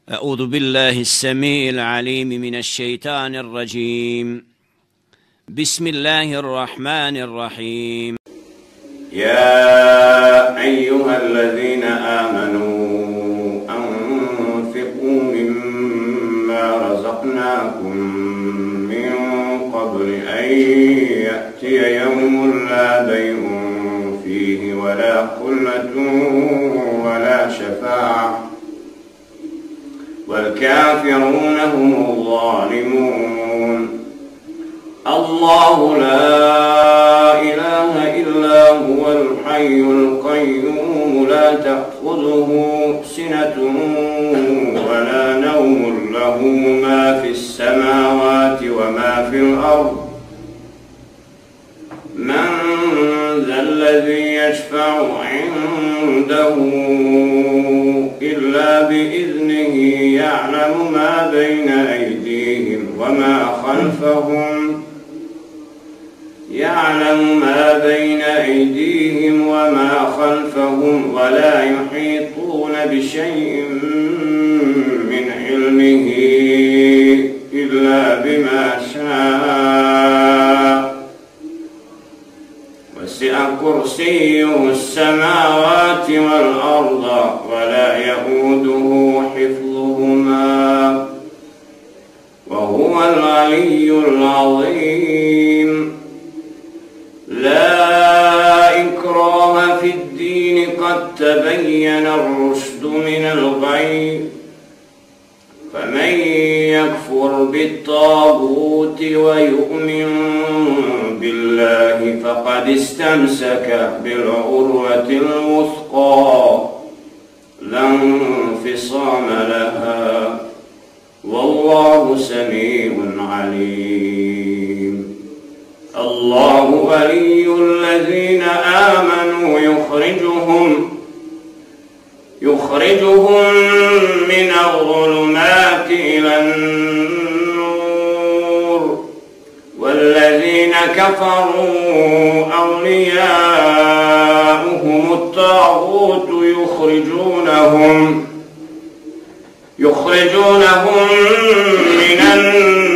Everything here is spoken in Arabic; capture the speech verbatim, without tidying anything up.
أعوذ بالله السميع العليم من الشيطان الرجيم. بسم الله الرحمن الرحيم. يا أيها الذين آمنوا أنفقوا مما رزقناكم من قبل أن يأتي يوم لا بيع فيه ولا خلة ولا شفاعة والكافرون هم الظالمون. الله لا إله إلا هو الحي القيوم لا تأخذه سنة ولا نوم له ما في السماوات وما في الأرض. من ذا الذي يشفع عنده إلا بإذنه يعلم ما بين أيديهم وما خلفهم يعلم ما بين أيديهم وما خلفهم ولا يحيطون بشيء من علمه إلا بما شاء وسع كرسيه السماوات والأرض ولا يئوده حفظهما وهو العلي العظيم. لا إكراه في الدين قد تبين الرشد من الغي، فمن يكفر بالطاغوت ويؤمن بالله فقد استمسك بالعروة الوثقى لا انفصام لها والله سميع عليم. الله ولي الذين آمنوا يخرجهم يخرجهم من الظلمات إلى النور والذين كفروا أولياؤهم الطاغوت يخرجونهم يخرجونهم من النور